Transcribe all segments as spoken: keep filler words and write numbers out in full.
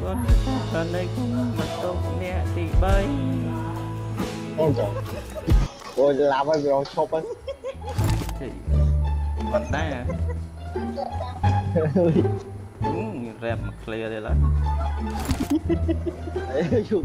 con lần này cũng mặt tông nè thì bay ôi trời ôi làm cái video chụp ấy thì mặt đá à rep mặt clear đây là đấy chụp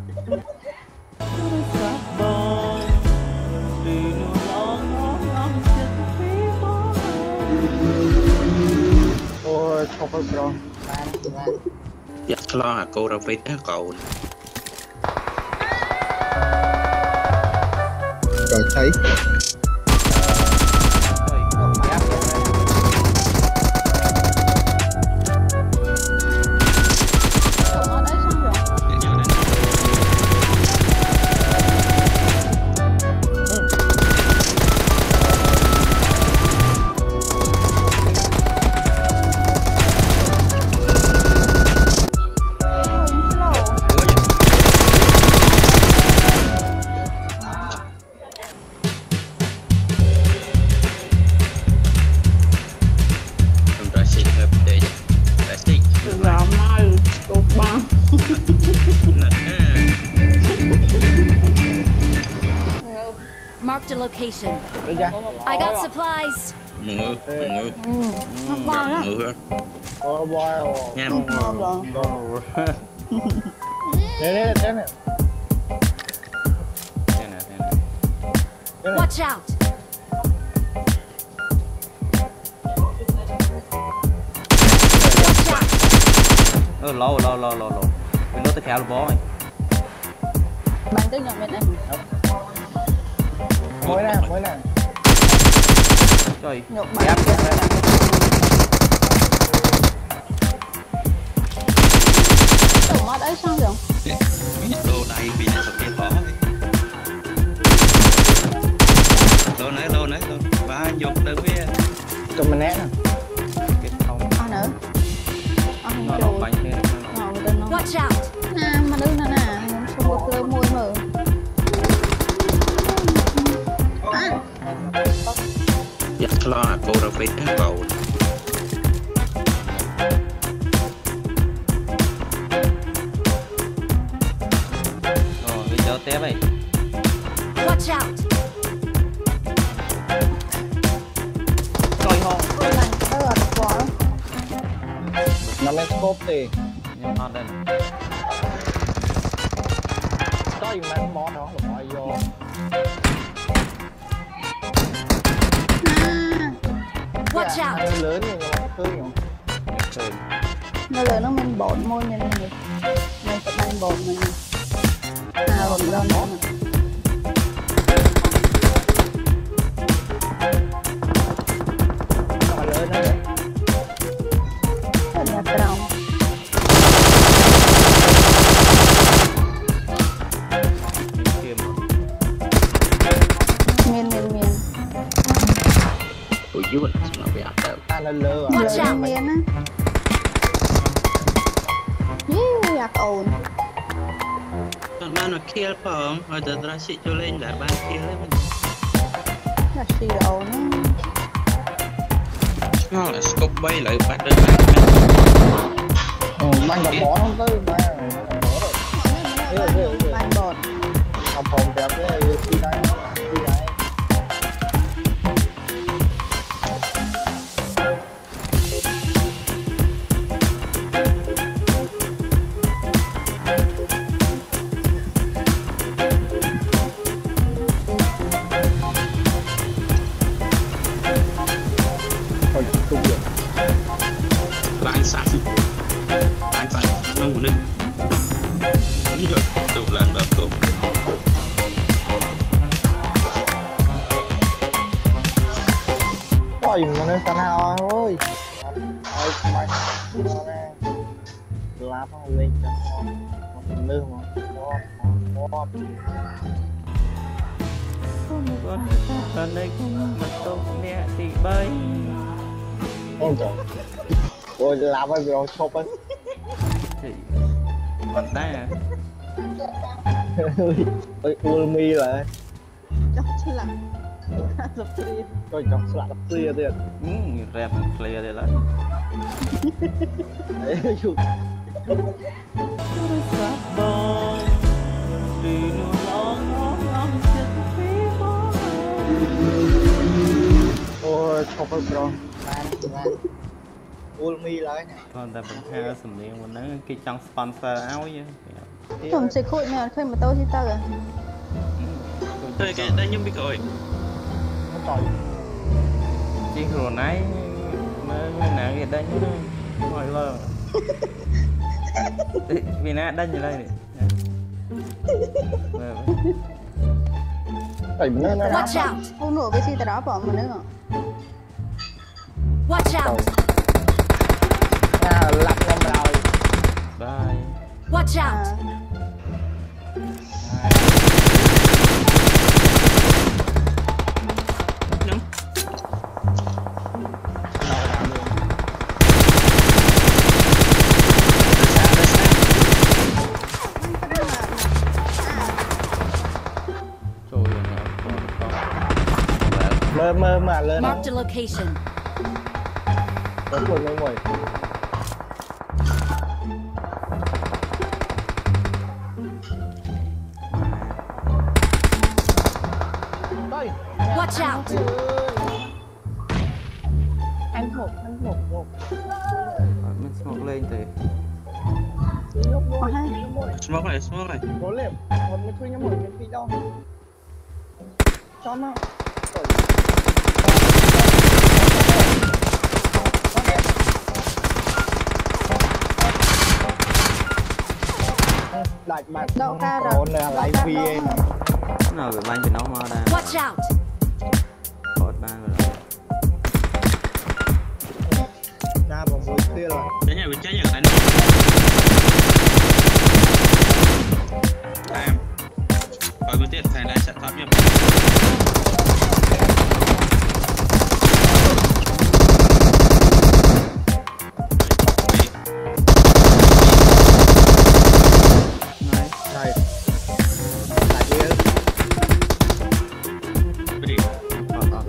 ôi chụp ấy bro giật lo à cô đâu phải thế cậu rồi thấy Marked a location. I got supplies. mưa mưa Không bao đó. mưa ôi boy nha đây đây đây này đây nè đây nè Watch out. ơ lâu lâu lâu lâu lâu mình nói tới khéo bó này Bạn cứ nhận bên em. mới nè mới nè trời Nhục bạn. Tụi mót ấy xong rồi. đồ này bị nó sập khó đồ này đồ này đồ và dục được với cho mình nè cái không Ai nữa? Ai nó trời. nó bánh thế nó Ngồi tên nó. Watch out. Nè mà đứng nè nè. Không có cơ môi mở. giật lo à cô đâu phải thế cậu rồi bây giờ té vậy Watch out. coi hông Cái này nó là đập quả. nằm lên scope thì nhưng nó đây nè có gì mà món đó là mọi vô Watch out. nó lớn nhưng mà thương không trời Nó lớn nó men bột môi men này. Mình sẽ men bột mình. À bột lên nữa. nó lớn đó Cái nhà trồng. kia Miên miên miên. ủi dưới nó bị áp đâu ta nó lơ à Watch out. Miên á. Hiu giặc ồn. bạn nó kia phòng rồi từ ra xịt cho lên là bạn kia lên Giặc xì ồn á. nó là scope bay lại bắt được bạn ừ, mang gặp món không tới mà Bạn bột. học phòng đẹp cái khi đây khi đây hồi chung được bạn sẵn bạn phải không được rồi tụ lần vào tụ có gì mà nó sao nào ơi ơi mày nó nè lá phong lên cho nó lư mà ngon ngon con lần này cũng mặt tông nè thì bay ôi trời ôi làm cái video chụp ấy thì mặt đá à ôi Ulmi lại Chọc chứ là. Dập đi. coi chọc sạ đập tia tiền rep clear đây là đấy chụp บองดีนูร้องร้องร้องจะฟีบองโอ้ยชอบไปร้องมามาอูลมีเลยเนี่ย còn tại bằng hai sầm liền mình nói cái trong sponsor áo vậy Không sẽ khôi mèo khơi mà tôi thì tao à. Thôi cái đây nhưng bị gọi. Nó tội. Chiếc rồi nãy mới nãy cái đây nó ngồi lơ. Vì nãy đánh như đây nè. Tỉnh lên nó. Watch out! Không nổi cái gì tao đó bỏ mà nữa. Watch out! À, lặp lên rồi. Bye. Watch À. out! Đúng. Trời ơi, con con. Mơ mơ mà lên. Marked a location. Có quần lên ngồi. Watch out! Anh hộp, anh hộp, hộp. Mình smoke lên thì Lúc ngồi, Có hai. lúc ngồi. Smoke này, smoke này. Có liệm, còn mới thuê nhóm ở cái phi đâu. Cho nó. Đại bạc Đậu ca rồi. còn là lại phi em. nào rồi ban cho nó mà ra Watch out! cột ban rồi Ra vòng một kia rồi. Cháy nhà, cháy nhà đánh. Em. Rồi một tiết thầy này sẽ thoát nhập. Này. Lại kia. Đi. cột cột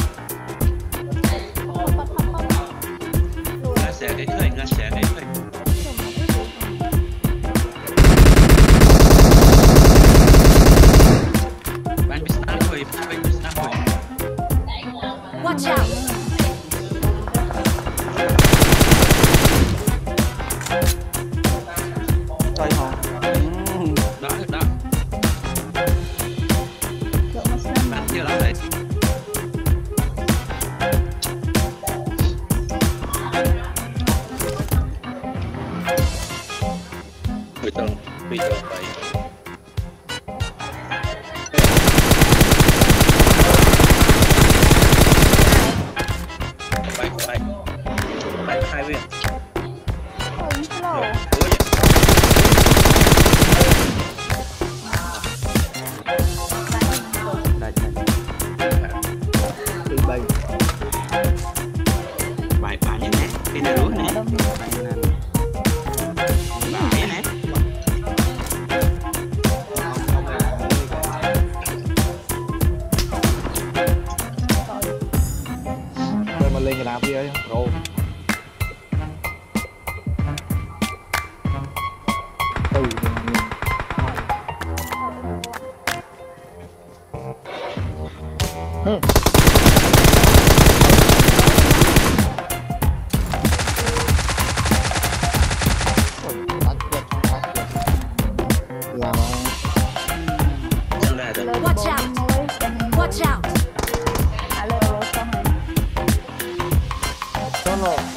Nga sẽ cái khởi, Nga sẽ cái khởi. Bạn bị snap rồi, bạn bị snap rồi. Watch out! tay hồn Đó, đó. Chỗ mà xem Bạn chưa lắm đấy. Bị tông, bị tông vậy. Bay, bay. Bay hai viên. Ôi, hello. Ủa vậy? đại thành Từ bầy. Bài bài như thế, cái này đúng này. anh nên Bài này. Rồi mà lên cái đám kia rồi. Từ Hừ. Làm Xong là được. Watch out! Watch out! À, lên rồi xong rồi. cho nó